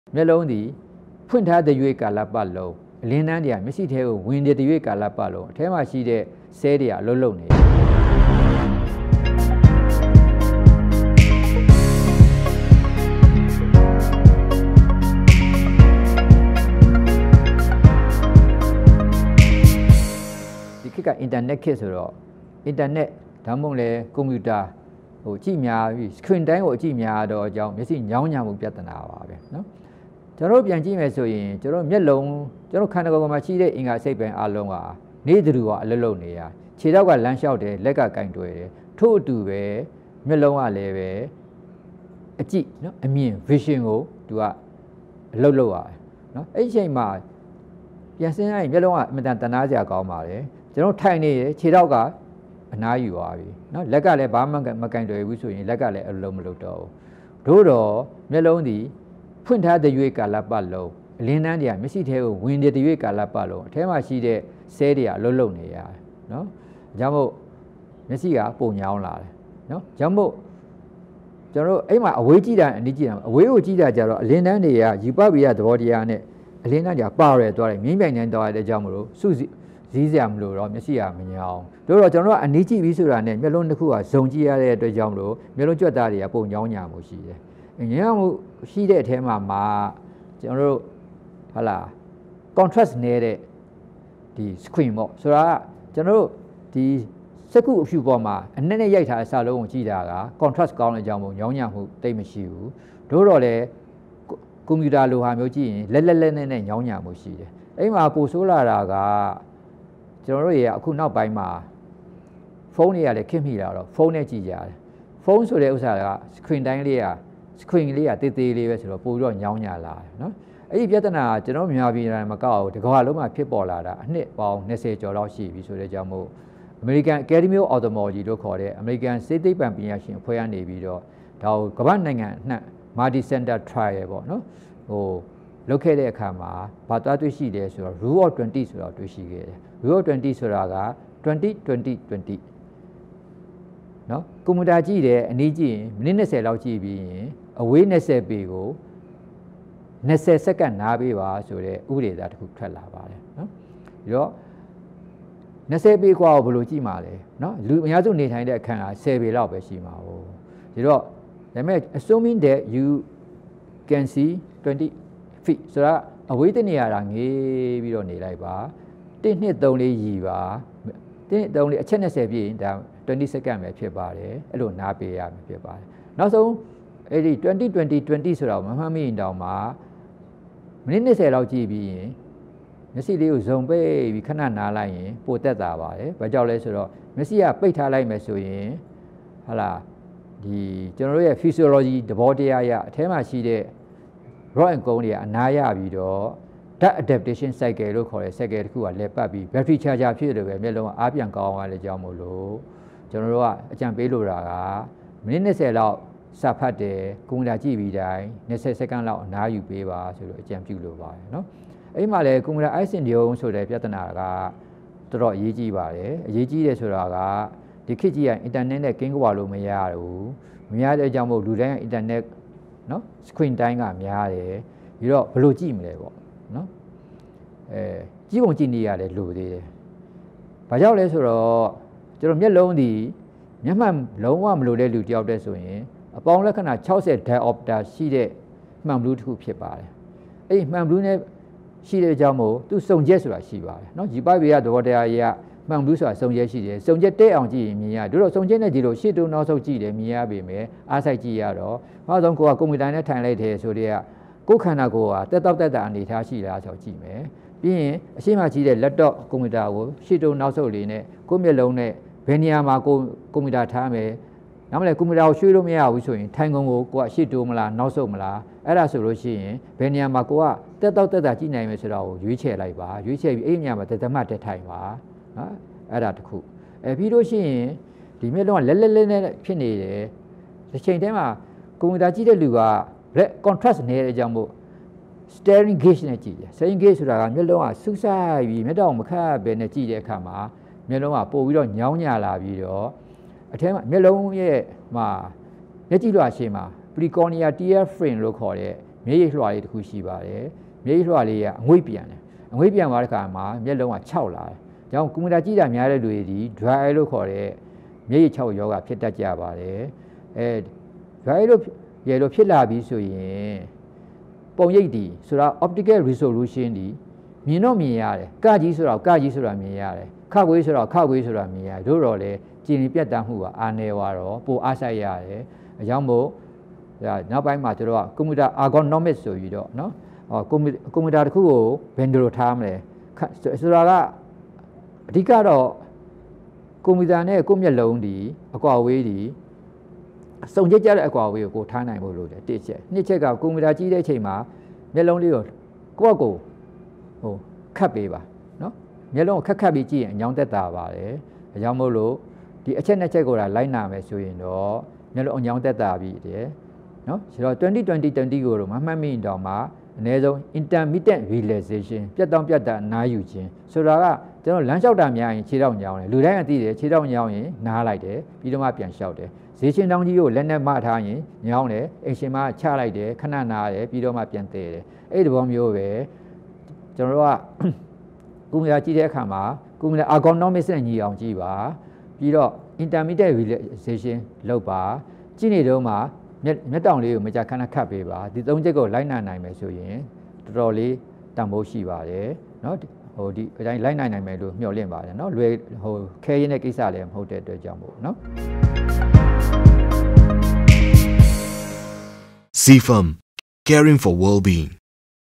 မျက်လုံးသည်ဖွင့်ထားတဲ့ရွေးကာလပတ်လုံးအလင်းတန်းတွေကမျက်စိထဲကိုဝင်တဲ့ရွေးကာလပတ်လုံးအထဲမှာရှိတဲ့ဆဲတွေကအလုံးလုံးနေဒီခေတ်ကအင်တာနက်ခေတ်ဆိုတော့အင်တာနက်ဒါမှမဟုတ်လေကွန်ပျူတာကြည့်များပြီး screen time ကိုအကြည့်များတော့အကြောင်းမျက်စိညောင်းညံမှုပြဿနာပါပဲเนาะကျွန်တော်ပြန်ကြည့်မယ်ဆိုရင်ကျွန်တော်မျက်လုံးကျွန်တော်ခန္ဓာကိုယ်မှာရှိတဲ့အင်္ဂါစိတ်ပိုင်းအလုံးကနေသူကအလုံးလုံးနေရခြေထောက်ကလမ်းလျှောက်တယ်လက်ကကင်တွယ်တယ်ထို့အတူပဲမျက်လုံးကလည်းပဲအကြည့်เนาะအမြင် vision ကိုသူကအလုံးလုံးရတယ်เนาะအဲ့ဒီအချိန်မှာပြန်စဉ်းစားရင်မျက်လုံးကအင်မတန်တနာစရာကောင်းပါတယ်ကျွန်တော်ထိုင်နေခြေထောက်ကအနားယူသွားပြီเนาะလက်ကလည်းဘာမှမကင်တွယ်ဘူးဆိုရင်လက်ကလည်းအလုံးမလုပ်တော့ဘူးတို့တော့မျက်လုံးဒီဖွင့်ထားတဲ့ရွေးကာလပတ်လုံးအလင်းတန်းတွေကမျက်စိထဲကိုဝင်တဲ့ရွေးကာလပတ်လုံးအထဲမှာရှိတဲ့ဆဲတွေကအလုံးလုံးနေရတယ်เนาะဒါကြောင့်မို့မျက်စိကပုံညောင်းလာတယ်เนาะဒါကြောင့်မို့ကျွန်တော်တို့အဲ့မှာအဝေးကြည့်တာအနီးကြည့်တာအဝေးကိုကြည့်တာကြတော့အလင်းတန်းတွေကယူပဗီယသဘောတရားနဲ့အလင်းတန်းတွေကပါရဲသွားတယ်မြင်းပြိုင်တန်းသွားတဲ့အကြောင်းမလို့စုစည်းစရာမလို့တော့မျက်စိကမညောင်းတို့တော့ကျွန်တော်တို့ကအနီးကြည့်ပြီးဆိုတာနဲ့မျက်လုံးတစ်ခုကဇုံကြည့်ရတဲ့အတွက်ကြောင့်မလို့မျက်လုံးကြွက်သားတွေကပုံညောင်းညာမှုရှိတယ်ညောင်းမှုရှိတဲ့အထဲမှာကျွန်တော်တို့ဟာလား contrast နေတဲ့ဒီ screen ပေါ့ဆိုတာကကျွန်တော်တို့ဒီစက္ကူအဖြူပေါ်မှာအနက်နဲ့ရိုက်ထားအစလုံးကိုကြည့်တာက contrast ကောင်းတဲ့အကြောင်းမို့ညောင်းညာမှုတိတ်မရှိဘူးတို့တော့လေကွန်ပျူတာလိုဟာမျိုးကြည့်ရင်လက်နဲ့ညောင်းညာမှုရှိတယ်အဲ့မှာပိုဆိုးလာတာကကျွန်တော်တို့ရဲ့အခုနောက်ပိုင်းမှာဖုန်းတွေကလည်းခက်မိလာတော့ဖုန်းနဲ့ကြည့်ကြတယ်ဖုန်းဆိုတဲ့ဥစ္စာက screen time လေးက screen လေးကတေးသေးလေးပဲဆိုတော့ပိုပြီးတော့ညောင်းညာလာတယ်နော်အဲ့ဒီပြဿနာကကျွန်တော်မြန်မာပြည်တိုင်းမကောက်ဘူးတကမ္ဘာလုံးမှာဖြစ်ပေါ်လာတာအနှစ်ပေါင်း20ကျော်လောက်ရှိပြီဆိုတဲ့ကြောင့်မို့ American Academy of Ophthalmology လို့ခေါ်တဲ့ American ဆေးသိပ္ပံပညာရှင်အဖွဲ့ကနေပြီးတော့ဒါကိုကမ္ဘာနိုင်ငံအနှံ့ multi center trial ပေါ့နော်လုပ်ခဲ့တဲ့အခါမှာဘာသွားတွေ့ရှိတယ်ဆိုတော့ rule of 20ဆိုတော့တွေ့ရှိခဲ့တယ် rule of 20ဆိုတာက20 နော်ကွန်ပျူတာကြည့်တယ်အနည်းကြည့်ရင်မိနစ်20လောက်ကြည့်ပြီးရင်အဝေး20ပေကို20စက္ကန့်နားပေးပါဆိုတဲ့ဥပဒေသားတစ်ခုထွက်လာပါတယ်နော်ပြီးတော့20ပေกว่าကိုဘယ်လိုကြည့်မှာလဲနော်လူအများစုနေထိုင်တဲ့အခန်းက10ပေလောက်ပဲရှိမှာဟုတ်ဒီတော့ဒါပေမဲ့ assuming that you can see 20 feet ဆိုတာအဝေးတနေရာတာငေးပြီးတော့နေလိုက်ပါ1 2 3လေးရည်ပါ1 2 3လေးအချက်20ပြည့်ရင်ဒါ20စက္ကန့်ပဲဖြစ်ပါတယ်အဲ့လိုနားပေးရမှာဖြစ်ပါတယ်နောက်ဆုံးအဲ့ဒီ20ဆိုတာကိုမမှတ်မိရင်တောင်မှမိနစ်20လောက်ကြည့်ပြီးရင်မျက်စိလေးကိုဇုံပိတ်ပြီးခဏနားလိုက်ရင်ပိုတက်တာပါတယ်ဘာကြောင့်လဲဆိုတော့မျက်စိကပိတ်ထားလိုက်မယ်ဆိုရင်ဟာလာဒီကျွန်တော်တို့ရဲ့ physiology သဘောတရားအထဲမှာရှိတဲ့ rod and cone တွေကအနားရပြီးတော့ that adaptation cycle လို့ခေါ်တဲ့ cycle တစ်ခုကလည်းပတ်ပြီး battery charger ဖြစ်တယ်ပဲမျက်လုံးကအားပြန်ကောင်းသွားတဲ့အကြောင်းမို့လို့ကျွန်တော်တို့ကအကြံပေးလိုတာကမိနစ်20လောက်စဖတ်တယ်ကွန်ပျူတာကြည့်ပြီးတိုင်း20စက္ကန့်လောက်အနားယူပေးပါဆိုလို့အကြံပြုလိုပါတယ်နော်အဲ့မှာလည်းကွန်ပျူတာ eye syndrome ဆိုတဲ့ပြဿနာကတော်တော်အရေးကြီးပါတယ်အရေးကြီးတယ်ဆိုတာကဒီခေတ်ကြီးကအင်တာနက်နဲ့ကင်းကွာလို့မရဘူးမရတဲ့အကြောင်းမို့လူတိုင်းကအင်တာနက်နော် screen time ကများတယ်ပြီးတော့ဘယ်လိုကြည့်မလဲပေါ့နော်ကြည့်ပုံကြည့်နေရတယ်လို့သေးတယ်ဘာကြောင့်လဲဆိုတော့ကျွန်တော်မျက်လုံးဒီမျက်မှန်လုံးဝမလိုတဲ့လူတယောက်တည်းဆိုရင်အပေါင်းလက္ခဏာ60 diopter ရှိတဲ့မှန်ဘလူးတစ်ခုဖြစ်ပါတယ်အဲ့ဒီမှန်ဘလူးနဲ့ရှိတဲ့အကြောင်းမို့သူစုံချက်ဆိုတာရှိပါတယ်เนาะဒီပိုက်ဘေးကသဘောတရားကြီးကမှန်ဘလူးဆိုတာစုံချက်ရှိတယ်စုံချက်တဲ့အောင်ကြည့်ရင်မြင်ရတို့တော့စုံချက်နဲ့ကြည့်လို့ရှေ့တုံးနောက်ဆုတ်ကြည့်တယ်မြင်ရပေမဲ့အားစိုက်ကြည့်ရတော့နောက်ဆုံးကိုကကွန်ပျူတာနဲ့ထိုင်လိုက်တယ်ဆိုတော့ကိုယ်ခန္ဓာကိုယ်ကတက်တာအနေထားရှိလားဆိုတော့ကြည့်မယ်ပြီးရင်အရှိမကြီးတဲ့ laptop ကွန်ပျူတာကိုရှေ့တုံးနောက်ဆုတ်လေးနဲ့ကိုယ်မျက်လုံးနဲ့ဘယ်နေရာမှာကွန်ပျူတာထားမယ်နောက်မလဲကွန်ပျူတာကိုရွှေ့လို့မရဘူးဆိုရင်ထိုင်ကုန်ကိုကရှေ့တိုးမလားနောက်ဆုတ်မလားအဲ့ဒါဆိုလို့ရှိရင်ဘယ်နေရာမှာကိုကတက်တာကြည့်နိုင်မယ်ဆိုတော့ရွေးချယ်လိုက်ပါရွေးချယ်ပြီးအဲ့ဒီနေရာမှာတသမတ်တက်ထိုင်ပါနော်အဲ့ဒါတခုပြီးလို့ရှိရင်ဒီမျက်လုံးကလက်နဲ့ဖြစ်နေတယ်တစ်ချိန်တည်းမှာကွန်ပျူတာကြည့်တဲ့လူက contrast နေတဲ့အကြောင်းမို့ staring gaze နဲ့ကြည့်တယ် staring gaze ဆိုတာကမျက်လုံးကစူးစိုက်ပြီးမျက်တောင်မခတ်ပဲနဲ့ကြည့်တဲ့အခါမှာမျက်လုံးကပို့ပြီးတော့ညောင်းညာလာပြီးတော့အထဲမှာမျက်လုံးရဲ့မှာမျက်ကြည့်လွှာရှေ့မှာ precornea tear frame လို့ခေါ်တဲ့မျက်ရည်လွှာလေးတစ်ခုရှိပါတယ်မျက်ရည်လွှာလေးကအငွေ့ပြန်တယ်အငွေ့ပြန်သွားတဲ့အခါမှာမျက်လုံးက6လာတယ်။ကြောင့်ကွန်ပျူတာကြည့်တာများတဲ့လူတွေဒီ dry eye လို့ခေါ်တဲ့မျက်ရည်6ယောဂဖြစ်တတ်ကြပါတယ်။dry eye လို့ဖြစ်လာပြီဆိုရင်ပုံရိပ်ဒီဆိုတာ optical resolution ဒီမြင်တော့မြင်ရတယ်။ကကြီးဆိုတော့ကကြီးဆိုတာမြင်ရတယ်။ခခွေးဆိုတော့ခခွေးဆိုတာမြင်ရတယ်။တို့တော့လေကြည်လင်ပြတ်သားမှုကအားနည်းသွားတော့ပိုအားဆိုင်ရတယ်။အကြောင်းမို့နောက်ပိုင်းမှာတို့ကကွန်ပျူတာ ergonomics ဆိုပြီးတော့နော်ကွန်ပျူတာတစ်ခုကိုဘယ်လိုထားမလဲဆိုတာကအဓိကတော့ကွန်ပျူတာနဲ့ကိုယ့်မျက်လုံးဒီအကွာအဝေးဒီစုံချက်ကြတဲ့အကွာအဝေးကိုထားနိုင်ဖို့လိုတယ်တစ်ချက်နှစ်ချက်ကကွန်ပျူတာကြည့်တဲ့အချိန်မှာမျက်လုံးလေးကိုကိုယ့်ကိုခတ်ပေးပါနော်မျက်လုံးကိုခတ်ပြီးကြည့်ရင်အညောင်းသက်သာပါတယ်အကြောင်းမို့လို့ဒီအချက်နှစ်ချက်ကိုလိုက်နာမယ်ဆိုရင်တော့မျက်လုံးအညောင်းသက်သာပြီးတယ်နော်ဆိုတော့2020ကိုတော့မမှတ်မိတော့မှအနည်းဆုံး intermittent relaxation ပြတ်တောင်နားယူခြင်းဆိုတာကကျွန်တော်လမ်းလျှောက်တာများရင်ခြေထောက်ညောင်းတယ်လူတိုင်းကသိတယ်ခြေထောက်ညောင်းရင်နားလိုက်တယ်ပြီးတော့မှပြန်လျှောက်တယ်ဈေးရှင်တောင်ကြီးကိုလက်နဲ့မထားရင်ညောင်းတယ်အိမ်ရှင်မချလိုက်တယ်ခဏနားတယ်ပြီးတော့မှပြန်တည်တယ်အဲ့ဒီဘောမျိုးပဲကျွန်တော်တို့ကကွန်ပျူတာကြည့်တဲ့အခါမှာကွန်ပျူတာ ergonomics နဲ့ညီအောင်ကြည့်ပါပြီးတော့ intermittent relaxation လုပ်ပါကြည့်နေတော့မှမျက်တောင်လေးကိုမကြာခဏခတ်ပေးပါဒီ၃ချက်ကိုလိုက်နိုင်မယ်ဆိုရင်တော်တော်လေးတန်ဖိုးရှိပါတယ်เนาะဒီအတိုင်းလိုက်နိုင်မယ်လို့မျှော်လင့်ပါတယ်เนาะလွယ်ခဲရင်းတဲ့ကိစ္စလည်းမဟုတ်တဲ့အတွက်ကြောင့်မို့เนาะ CFM, caring for well-being.